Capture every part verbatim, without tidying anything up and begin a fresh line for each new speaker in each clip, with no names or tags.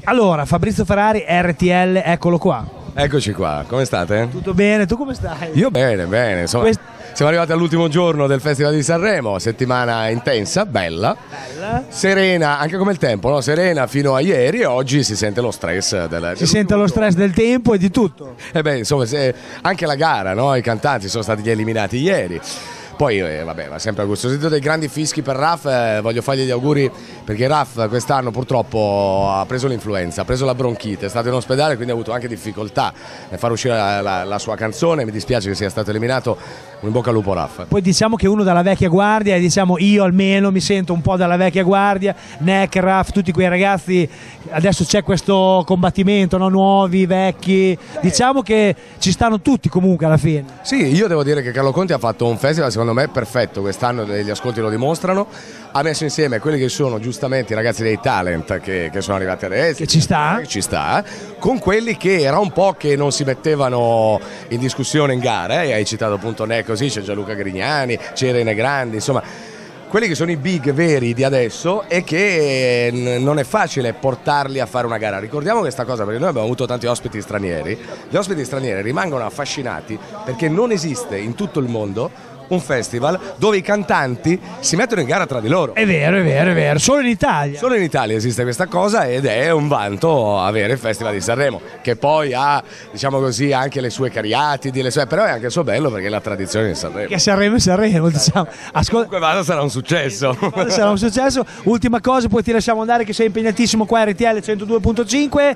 Allora, Fabrizio Ferrari, R T L, eccolo qua.
Eccoci qua, come state?
Tutto bene, tu come stai?
Io bene, bene, insomma,
Quest-
siamo arrivati all'ultimo giorno del Festival di Sanremo, settimana intensa, bella,
Bella.
serena, anche come il tempo, no? Serena fino a ieri, e oggi si sente lo stress del,
Si sente lo stress del tempo e di tutto.
E beh, insomma, se- anche la gara, no? I cantanti sono stati eliminati ieri. Poi, eh, vabbè, va sempre a gusto. Ho sentito dei grandi fischi per Raf, eh, voglio fargli gli auguri perché Raf quest'anno purtroppo ha preso l'influenza, ha preso la bronchite, è stato in ospedale, quindi ha avuto anche difficoltà nel far uscire la, la- la sua canzone. Mi dispiace che sia stato eliminato. In bocca al lupo Raf.
Poi diciamo che uno dalla vecchia guardia, e diciamo io almeno mi sento un po' dalla vecchia guardia, Neck, Raf, tutti quei ragazzi, adesso c'è questo combattimento, no? Nuovi, vecchi, diciamo che ci stanno tutti comunque alla fine.
Sì, io devo dire che Carlo Conti ha fatto un festival secondo me perfetto quest'anno, gli ascolti lo dimostrano, ha messo insieme quelli che sono giustamente i ragazzi dei talent che, che sono arrivati adesso,
Che ci sta.
che ci sta, con quelli che era un po' che non si mettevano in discussione in gara, eh? Hai citato appunto Ne, così c'è Gianluca Grignani, c'è Irene Grandi, insomma quelli che sono i big veri di adesso e che n- non è facile portarli a fare una gara. Ricordiamo questa cosa perché noi abbiamo avuto tanti ospiti stranieri, gli ospiti stranieri rimangono affascinati perché non esiste in tutto il mondo un festival dove i cantanti si mettono in gara tra di loro.
È vero, è vero, è vero, solo in Italia.
Solo in Italia esiste questa cosa ed è un vanto avere il Festival di Sanremo, che poi ha, diciamo così, anche le sue cariatidi, le sue, però è anche il suo bello perché è la tradizione di Sanremo.
Che Sanremo e Sanremo, diciamo. Ascolta,
Comunque vada, sarà un successo.
sarà un successo. Ultima cosa, poi ti lasciamo andare che sei impegnatissimo qua a R T L centodue virgola cinque.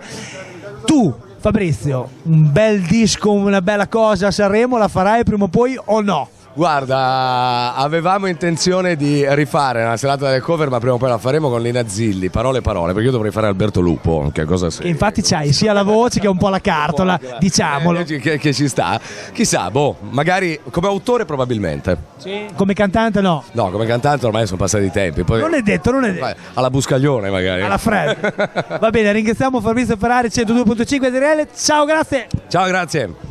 Tu, Fabrizio, un bel disco, una bella cosa a Sanremo la farai prima o poi o no?
Guarda, avevamo intenzione di rifare una serata del cover, ma prima o poi la faremo con Lina Zilli, parole parole, perché io dovrei fare Alberto Lupo, che cosa sei?
Che infatti c'hai sia la voce che un po' la cartola, diciamolo.
Eh, che, che ci sta, chissà, boh, magari come autore probabilmente.
Sì. Come cantante no.
No, come cantante ormai sono passati i tempi. Poi,
Non è detto, non è detto.
vai, alla Buscaglione magari.
Alla fredda. Va bene, ringraziamo Fabrizio Ferrari centodue virgola cinque di R T L. Ciao, grazie.
Ciao, grazie.